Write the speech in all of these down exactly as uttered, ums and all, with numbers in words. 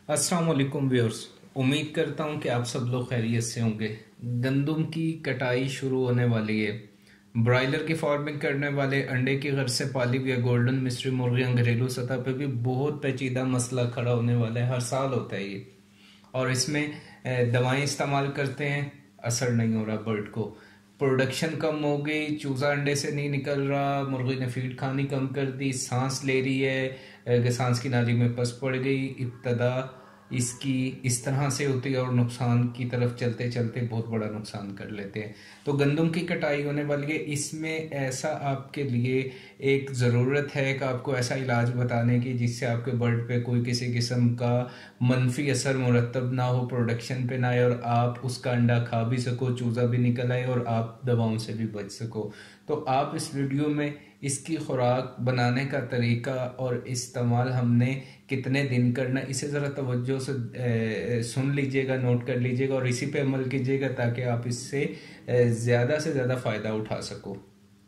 अस्सलाम वालेकुम व्यूअर्स। उम्मीद करता हूँ कि आप सब लोग खैरियत से होंगे। गंदम की कटाई शुरू होने वाली है। ब्रायलर की फार्मिंग करने वाले, अंडे की घर से पाली हुई गोल्डन मिस्ट्री मुर्गियां घरेलू सतह पे भी बहुत पेचीदा मसला खड़ा होने वाला है। हर साल होता है ये, और इसमें अ, दवाएं इस्तेमाल करते हैं, असर नहीं हो रहा। बर्ड को प्रोडक्शन कम हो गई, चूजा अंडे से नहीं निकल रहा, मुर्गी ने फीड खानी कम कर दी, सांस ले रही है, अ, कि सांस की नाली में पस पड़ गई। इब्तदा इसकी इस तरह से होती है और नुकसान की तरफ चलते चलते बहुत बड़ा नुकसान कर लेते हैं। तो गंदम की कटाई होने वाली है, इसमें ऐसा आपके लिए एक ज़रूरत है कि आपको ऐसा इलाज बताने की जिससे आपके बर्ड पे कोई किसी किस्म का मनफी असर मुरतब ना हो, प्रोडक्शन पे ना आए, और आप उसका अंडा खा भी सको, चूज़ा भी निकल आए और आप दवाओं से भी बच सको। तो आप इस वीडियो में इसकी खुराक बनाने का तरीका और इस्तेमाल हमने कितने दिन करना, इसे ज़रा तवज्जो से ए, सुन लीजिएगा, नोट कर लीजिएगा और इसी पे अमल कीजिएगा ताकि आप इससे ज़्यादा से ज़्यादा फ़ायदा उठा सको।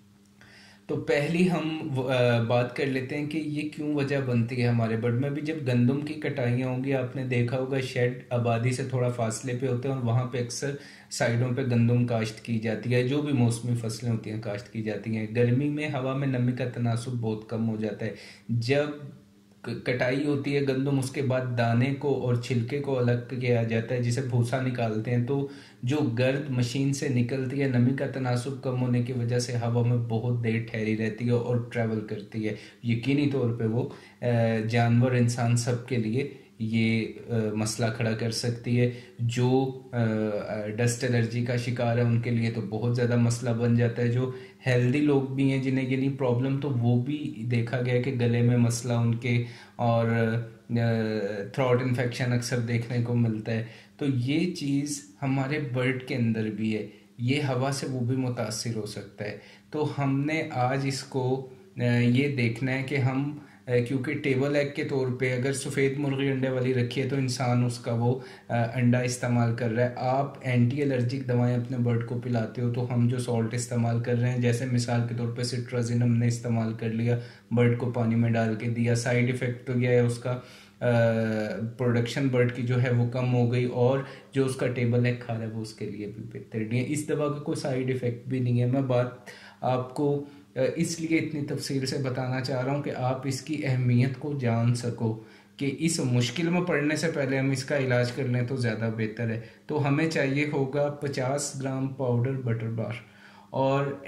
तो पहली हम अ, बात कर लेते हैं कि ये क्यों वजह बनती है हमारे बर्ड में। भी जब गंदम की कटाइयाँ होंगी, आपने देखा होगा शेड आबादी से थोड़ा फासले पे होते हैं और वहाँ पे अक्सर साइडों पे गंदम काश्त की जाती है। जो भी मौसमी फसलें होती हैं काश्त की जाती हैं। गर्मी में हवा में नमी का तनासुब बहुत कम हो जाता है। जब कटाई होती है गंदम, उसके बाद दाने को और छिलके को अलग किया जाता है जिसे भूसा निकालते हैं। तो जो गर्द मशीन से निकलती है, नमी का तनासुब कम होने की वजह से हवा में बहुत देर ठहरी रहती है और ट्रैवल करती है। यकीनी तौर पे वो जानवर, इंसान सब के लिए ये मसला खड़ा कर सकती है। जो डस्ट एलर्जी का शिकार है उनके लिए तो बहुत ज़्यादा मसला बन जाता है। जो हेल्दी लोग भी हैं जिन्हें ये नहीं प्रॉब्लम, तो वो भी देखा गया कि गले में मसला उनके और थ्रोट इन्फेक्शन अक्सर देखने को मिलता है। तो ये चीज़ हमारे बर्ड के अंदर भी है, ये हवा से वो भी मुतासिर हो सकता है। तो हमने आज इसको ये देखना है कि हम, क्योंकि टेबल एग के तौर पे अगर सफ़ेद मुर्गी अंडे वाली रखी है तो इंसान उसका वो अंडा इस्तेमाल कर रहा है। आप एंटी एलर्जिक दवाएं अपने बर्ड को पिलाते हो, तो हम जो सॉल्ट इस्तेमाल कर रहे हैं, जैसे मिसाल के तौर पे सिट्राजिन हमने इस्तेमाल कर लिया, बर्ड को पानी में डाल के दिया, साइड इफ़ेक्ट तो यह है उसका प्रोडक्शन बर्ड की जो है वो कम हो गई, और जो उसका टेबल एग खा रहा है वो उसके लिए भी बेहतर नहीं है। इस दवा का कोई साइड इफ़ेक्ट भी नहीं है। मैं बात आपको इसलिए इतनी तफसील से बताना चाह रहा हूँ कि आप इसकी अहमियत को जान सको कि इस मुश्किल में पड़ने से पहले हम इसका इलाज कर लें तो ज़्यादा बेहतर है। तो हमें चाहिए होगा पचास ग्राम पाउडर बटर बार, और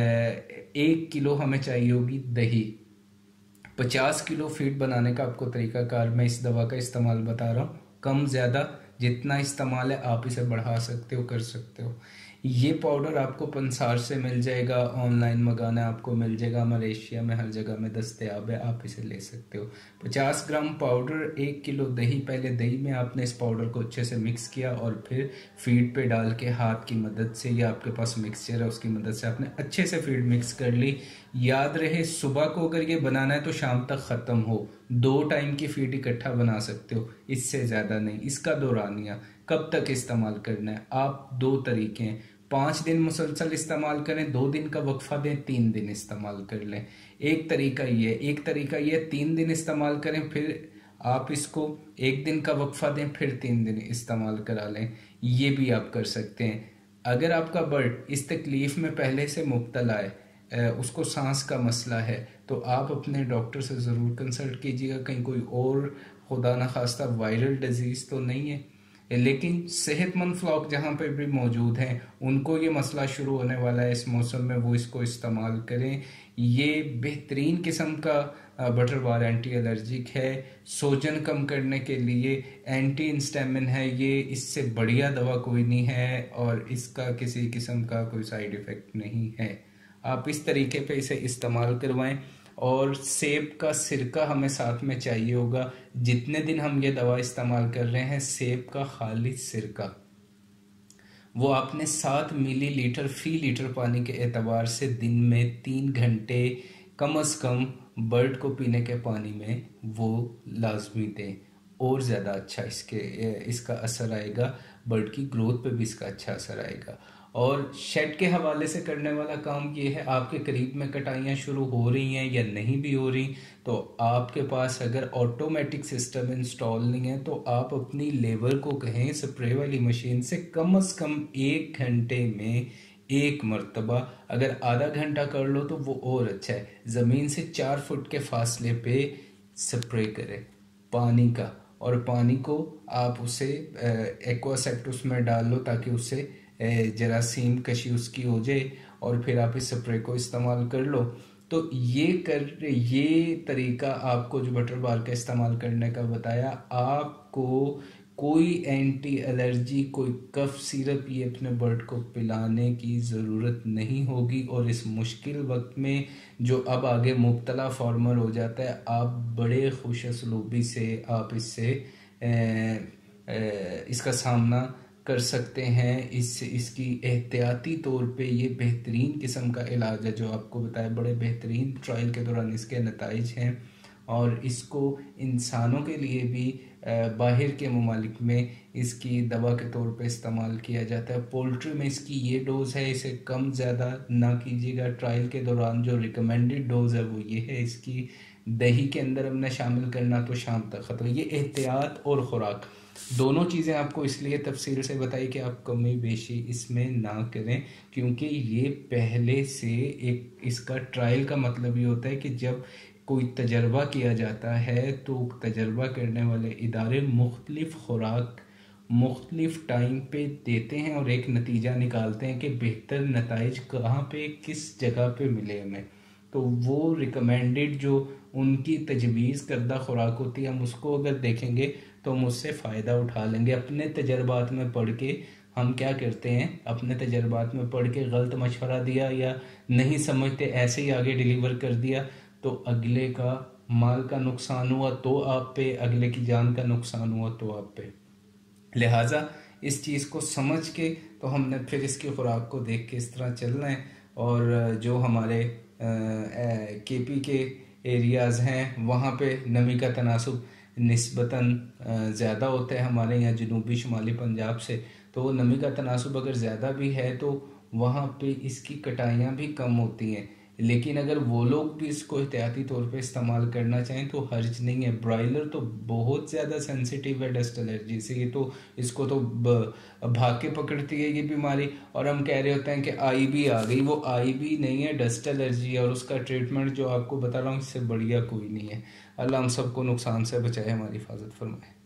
एक किलो हमें चाहिए होगी दही। पचास किलो फीड बनाने का आपको तरीकाकार मैं इस दवा का इस्तेमाल बता रहा हूँ। कम ज़्यादा जितना इस्तेमाल है आप इसे बढ़ा सकते हो, कर सकते हो। ये पाउडर आपको पंसार से मिल जाएगा, ऑनलाइन मंगाना आपको मिल जाएगा, मलेशिया में हर जगह में दस्तयाब है, आप इसे ले सकते हो। पचास ग्राम पाउडर, एक किलो दही। पहले दही में आपने इस पाउडर को अच्छे से मिक्स किया और फिर फीड पे डाल के हाथ की मदद से, या आपके पास मिक्सचर है उसकी मदद से आपने अच्छे से फीड मिक्स कर ली। याद रहे सुबह को अगर ये बनाना है तो शाम तक ख़त्म हो। दो टाइम की फीड इकट्ठा बना सकते हो, इससे ज़्यादा नहीं। इसका दौरानिया कब तक इस्तेमाल करना है, आप दो तरीके हैं। पाँच दिन मुसलसल इस्तेमाल करें, दो दिन का वक्फा दें, तीन दिन इस्तेमाल कर लें। एक तरीका ये एक तरीका ये तीन दिन इस्तेमाल करें, फिर आप इसको एक दिन का वक्फा दें, फिर तीन दिन इस्तेमाल करा लें। ये भी आप कर सकते हैं। अगर आपका बर्ड इस तकलीफ़ में पहले से मुब्तला है, उसको सांस का मसला है, तो आप अपने डॉक्टर से ज़रूर कंसल्ट कीजिएगा। कहीं कोई और खुदा न खास्ता वायरल डिजीज़ तो नहीं है। लेकिन सेहतमंद फ्लॉक जहाँ पे भी मौजूद हैं, उनको ये मसला शुरू होने वाला है इस मौसम में, वो इसको इस्तेमाल करें। ये बेहतरीन किस्म का बटर बार एंटी एलर्जिक है, सोजन कम करने के लिए एंटी इंस्टामिन है। ये इससे बढ़िया दवा कोई नहीं है और इसका किसी किस्म का कोई साइड इफ़ेक्ट नहीं है। आप इस तरीके पे इसे इस्तेमाल करवाएं। और सेब का सिरका हमें साथ में चाहिए होगा। जितने दिन हम ये दवा इस्तेमाल कर रहे हैं, सेब का खालिस सिरका वो आपने सात मिलीलीटर फी लीटर पानी के एतबार से दिन में तीन घंटे कम अज कम बर्ड को पीने के पानी में वो लाजमी दें, और ज़्यादा अच्छा इसके इसका असर आएगा। बर्ड की ग्रोथ पे भी इसका अच्छा असर आएगा। और शेड के हवाले से करने वाला काम ये है, आपके करीब में कटाइयाँ शुरू हो रही हैं या नहीं भी हो रही, तो आपके पास अगर ऑटोमेटिक सिस्टम इंस्टॉल नहीं है तो आप अपनी लेबर को कहें स्प्रे वाली मशीन से कम से कम एक घंटे में एक मर्तबा, अगर आधा घंटा कर लो तो वो और अच्छा है, ज़मीन से चार फुट के फासले पे स्प्रे करें पानी का। और पानी को आप उसे एक्वासेप्ट उसमें डाल लो ताकि उससे जरासीम कशी उसकी हो जाए, और फिर आप इस स्प्रे को इस्तेमाल कर लो। तो ये कर ये तरीका आपको जो बटर बार का इस्तेमाल करने का बताया, आपको कोई एंटी एलर्जी, कोई कफ सिरप ये अपने बर्ड को पिलाने की ज़रूरत नहीं होगी। और इस मुश्किल वक्त में जो अब आगे मुब्तला फार्मर हो जाता है, आप बड़े खुश असलूबी से आप इससे ए, ए, इसका सामना कर सकते हैं। इस इसकी एहतियाती तौर पे ये बेहतरीन किस्म का इलाज है जो आपको बताया, बड़े बेहतरीन ट्रायल के दौरान इसके नताइज हैं। और इसको इंसानों के लिए भी बाहर के ममालिक में इसकी दवा के तौर पे इस्तेमाल किया जाता है। पोल्ट्री में इसकी ये डोज़ है, इसे कम ज़्यादा ना कीजिएगा। ट्रायल के दौरान जो रिकमेंडेड डोज़ है वो ये है, इसकी दही के अंदर हमने शामिल करना तो शाम तक ख़त्म। ये एहतियात और ख़ुराक दोनों चीज़ें आपको इसलिए तफसील से बताई कि आप कमी बेशी इसमें ना करें, क्योंकि ये पहले से एक इसका ट्रायल का मतलब ये होता है कि जब कोई तजर्बा किया जाता है तो तजर्बा करने वाले इदारे मुख्तलिफ खुराक मुख्तलिफ टाइम पे देते हैं और एक नतीजा निकालते हैं कि बेहतर नताइज कहाँ पे किस जगह पे मिले हमें। तो वो रिकमेंडेड जो उनकी तजवीज़ करदा खुराक होती है, हम उसको अगर देखेंगे तो हम उससे फ़ायदा उठा लेंगे। अपने तजर्बात में पढ़ के हम क्या करते हैं, अपने तजर्बात में पढ़ के गलत मशवरा दिया या नहीं समझते ऐसे ही आगे डिलीवर कर दिया तो अगले का माल का नुकसान हुआ तो आप पे, अगले की जान का नुकसान हुआ तो आप पे। लिहाजा इस चीज़ को समझ के तो हमने फिर इसकी खुराक को देख के इस तरह चलना है। और जो हमारे के पी के एरियाज़ हैं वहाँ पे नमी का तनासुब निस्बतन ज़्यादा होता है हमारे यहाँ जनूबी शुमाली पंजाब से, तो वो नमी का तनासुब अगर ज़्यादा भी है तो वहाँ पे इसकी कटाइयाँ भी कम होती हैं। लेकिन अगर वो लोग भी इसको एहतियाती तौर पे इस्तेमाल करना चाहें तो हर्ज नहीं है। ब्रॉयलर तो बहुत ज़्यादा सेंसिटिव है डस्ट एलर्जी से, ये तो इसको तो भाग के पकड़ती है ये बीमारी, और हम कह रहे होते हैं कि आई बी आ गई, वो आई बी नहीं है, डस्ट एलर्जी है। और उसका ट्रीटमेंट जो आपको बता रहा हूँ इससे बढ़िया कोई नहीं है। अल्लाह हम सबको नुकसान से बचाए, हमारी हिफाजत फरमाए।